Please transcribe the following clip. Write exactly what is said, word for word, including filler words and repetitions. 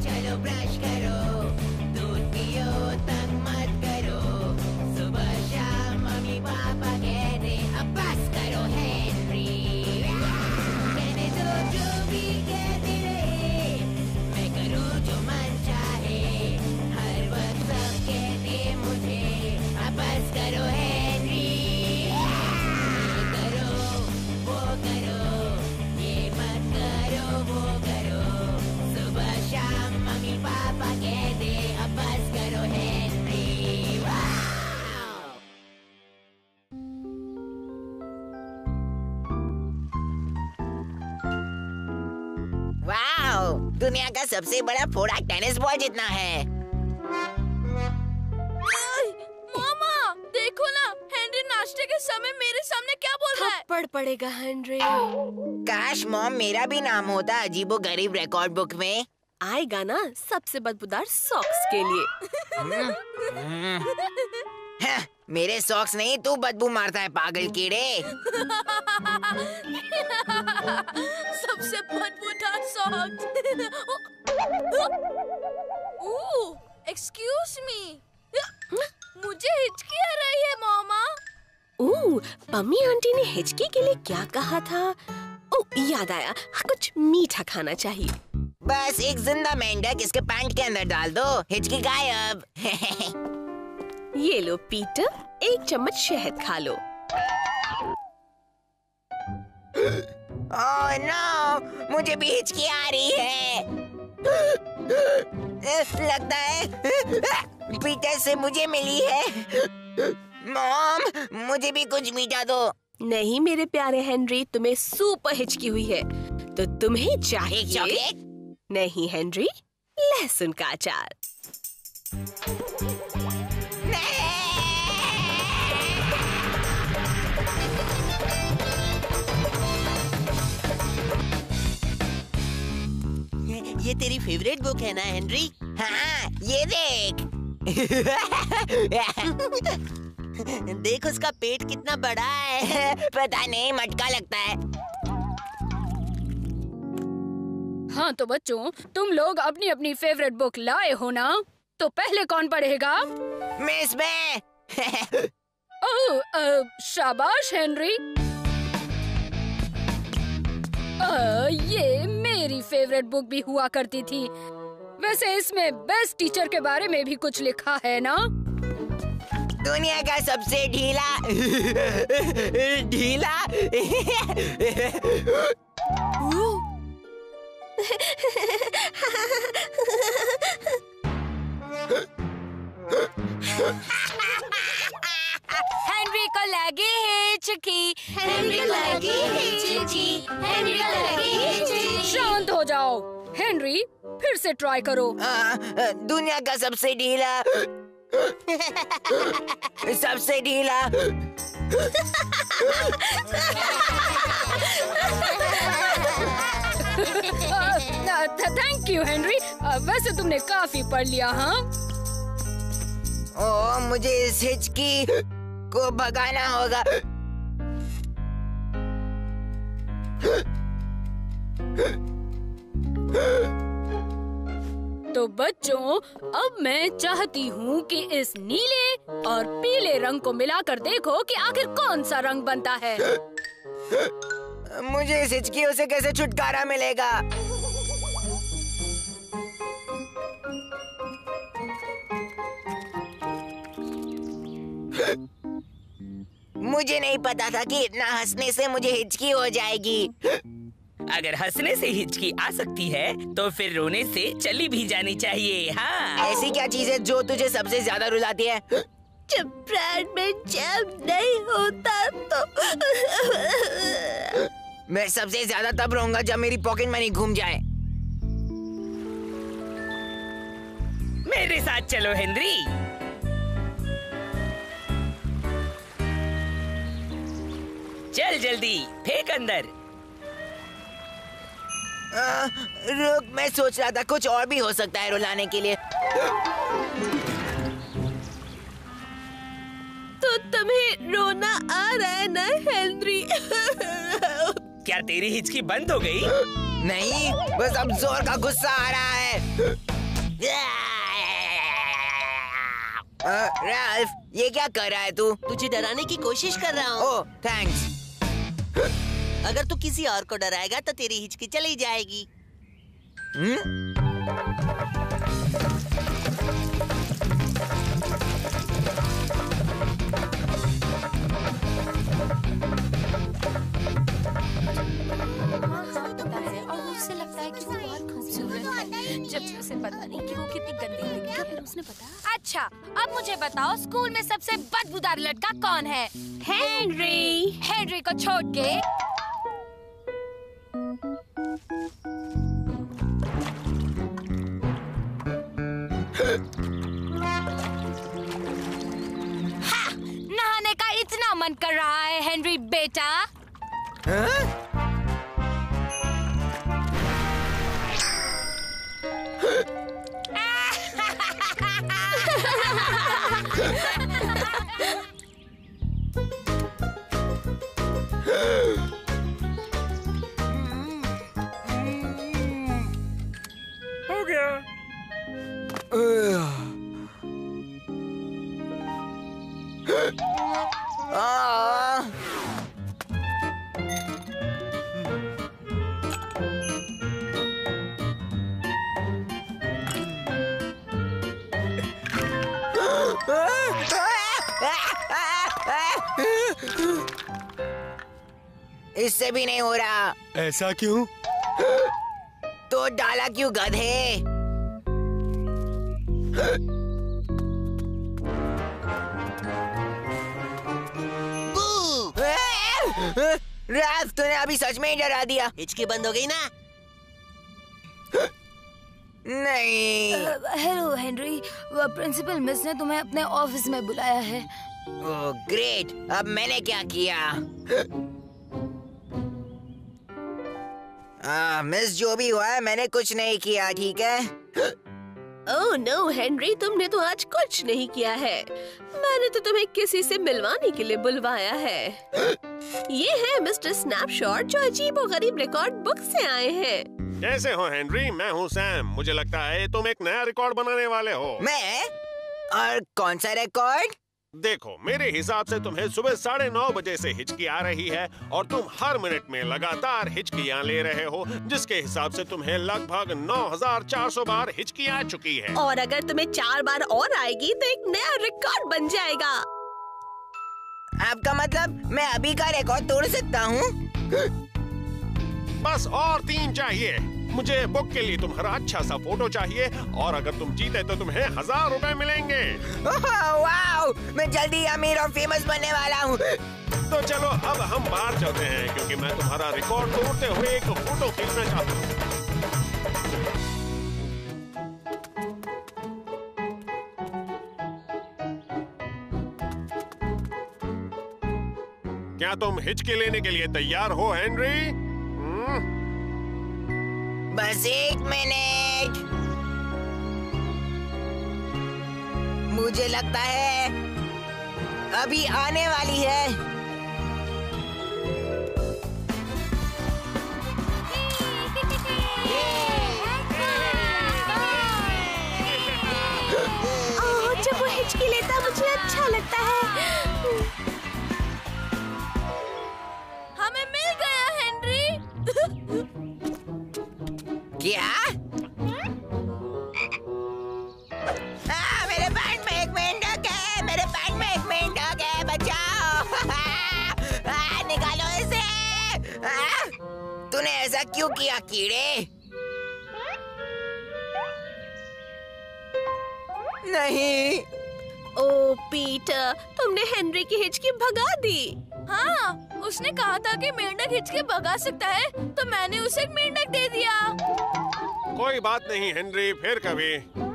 चलो ब्रश करो, दूध पियो, तंग मत करो, सुबह शाम मम्मी पापा कहते अब बस करो हेनरी। कहने दो जो भी कहते रहे, मैं करूँ जो मन चाहे, हर वक्त सब कहते मुझे अब बस करो हेनरी। ये करो वो करो, ये मत करो वो करो, सुबह शाम मम्मी पापा कहते अब बस करो हेनरी। वाओ, दुनिया का सबसे बड़ा फोड़ा टेनिस बॉल जितना है। मामा देखो ना, हेनरी नाश्ते के समय मेरे सामने क्या बोल रहा है। थप्पड़ पड़ेगा हेनरी। काश मॉम मेरा भी नाम होता अजीबो गरीब रिकॉर्ड बुक में। आएगा ना सबसे बदबूदार सॉक्स के लिए। हाँ, मेरे सॉक्स नहीं, तू बदबू मारता है पागल कीड़े। सबसे बदबूदार सॉक्स। ओह, एक्सक्यूज मी, मुझे हिचकी आ रही है मामा। ओह, पम्मी आंटी ने हिचकी के लिए क्या कहा था? ओह, याद आया, कुछ मीठा खाना चाहिए। बस एक जिंदा मेंढक इसके पैंट के अंदर डाल दो, हिचकी गायब। ये लो पीटर, एक चम्मच शहद खा लो। ओह नो, मुझे भी हिचकी आ रही है। लगता है पीटर से मुझे मिली है। मॉम, मुझे भी कुछ मीठा दो। नहीं मेरे प्यारे हेनरी, तुम्हें सुपर हिचकी हुई है, तो तुम्हें चाहिए एक चॉकलेट? नहीं हेनरी, लहसुन का अचार। ये तेरी फेवरेट बुक है ना हेनरी? हाँ, ये देख। देख उसका पेट कितना बड़ा है। पता नहीं, मटका लगता है। हाँ तो बच्चों, तुम लोग अपनी अपनी फेवरेट बुक लाए हो ना? तो पहले कौन पढ़ेगा? मिस मैं। ओह, अ, शाबाश हेनरी। अ, ये मेरी फेवरेट बुक भी हुआ करती थी। वैसे इसमें बेस्ट टीचर के बारे में भी कुछ लिखा है ना? दुनिया का सबसे ढीला ढीला हेनरी को लगी हिचकी, हेनरी को लगी हिचकी, हेनरी को लगी हिचकी। शांत हो जाओ। हेनरी, फिर से ट्राई करो। आ, दुनिया का सबसे ढीला सबसे ढीला थैंक यू हेनरी, वैसे तुमने काफी पढ़ लिया। हाँ, ओ, मुझे इस हिचकी को भगाना होगा। तो बच्चों, अब मैं चाहती हूँ कि इस नीले और पीले रंग को मिलाकर देखो कि आखिर कौन सा रंग बनता है। मुझे इस हिचकियों से कैसे छुटकारा मिलेगा? मुझे नहीं पता था कि इतना हंसने से मुझे हिचकी हो जाएगी। अगर हंसने से हिचकी आ सकती है तो फिर रोने से चली भी जानी चाहिए। हाँ, ऐसी क्या चीज है जो तुझे सबसे ज्यादा रुलाती है? जब ब्रांड में जैम नहीं होता तो मैं सबसे ज्यादा तब रोऊंगा जब मेरी पॉकेट मनी घूम जाए। मेरे साथ चलो हेनरी। चल जल्दी, फेंक अंदर। आ, रुक, मैं सोच रहा था कुछ और भी हो सकता है रुलाने के लिए। तो तुम्हें रोना आ रहा है ना हेनरी? क्या तेरी हिचकी बंद हो गई? नहीं, बस अब जोर का गुस्सा आ रहा है। राल्फ, ये क्या कर रहा है तू? तुझे डराने की कोशिश कर रहा हूँ। Oh, thanks. अगर तू किसी और को डराएगा तो तेरी हिचकी चली जाएगी। और उससे लगता है कि वो बहुत खूबसूरत है, जबकि उसे पता नहीं कि वो कितनी गंदी लगी है। फिर उसने बताया। अच्छा, अब मुझे बताओ स्कूल में सबसे बदबूदार लड़का कौन है? हेनरी। हेनरी को छोड़ के हाँ, नहाने का इतना मन कर रहा है हेनरी बेटा। हाँ? हो गया। आ, इससे भी नहीं हो रहा। ऐसा क्यों? तो डाला क्यों गधे? राल्फ, तूने अभी सच में ही डरा दिया। हिचकी बंद हो गई ना? नहीं। हेलो हेनरी, प्रिंसिपल मिस ने तुम्हें अपने ऑफिस में बुलाया है। ओह ग्रेट, अब मैंने क्या किया? आ, मिस जो भी हुआ है मैंने कुछ नहीं किया, ठीक है? ओह नो हेनरी, तुमने तो आज कुछ नहीं किया है। मैंने तो तुम्हें किसी से मिलवाने के लिए बुलवाया है। ये है मिस्टर स्नैपशॉट जो अजीबोगरीब रिकॉर्ड बुक से आए हैं। कैसे हो हेनरी? मैं हूँ सैम। मुझे लगता है तुम एक नया रिकॉर्ड बनाने वाले हो। मैं? और कौन सा रिकॉर्ड? देखो, मेरे हिसाब से तुम्हें सुबह साढ़े नौ बजे से हिचकी आ रही है और तुम हर मिनट में लगातार हिचकियाँ ले रहे हो, जिसके हिसाब से तुम्हें लगभग नौ हजार चार सौ बार हिचकी आ चुकी है। और अगर तुम्हें चार बार और आएगी तो एक नया रिकॉर्ड बन जाएगा। आपका मतलब मैं अभी का रिकॉर्ड तोड़ सकता हूँ? बस और तीन चाहिए। मुझे बुक के लिए तुम्हारा अच्छा सा फोटो चाहिए और अगर तुम जीते तो तुम्हें हजार रुपए मिलेंगे। वाओ, मैं जल्दी अमीर और फेमस बनने वाला हूँ। तो चलो अब हम बाहर चलते हैं क्योंकि मैं तुम्हारा रिकॉर्ड तोड़ते हुए एक फोटो खींचना चाहता हूँ। क्या तुम हिचकी लेने के लिए तैयार हो हेनरी? बस एक मिनट। मुझे लगता है अभी आने वाली है। ओह, जब वो हिचकी लेता मुझे अच्छा लगता है। हमें मिल गया हेनरी। क्या? आ, मेरे पैंट में एक मेंढक है। मेरे पैंट में एक मेंढक है, बचाओ। आ, निकालो इसे। आ, तूने ऐसा क्यों किया कीड़े? नहीं। ओह पीटर, तुमने हेनरी की हिचकी भगा दी। हाँ, उसने कहा था कि मेंढक हिचके भगा सकता है, तो मैंने उसे एक मेंढक दे दिया। कोई बात नहीं हेनरी, फिर कभी।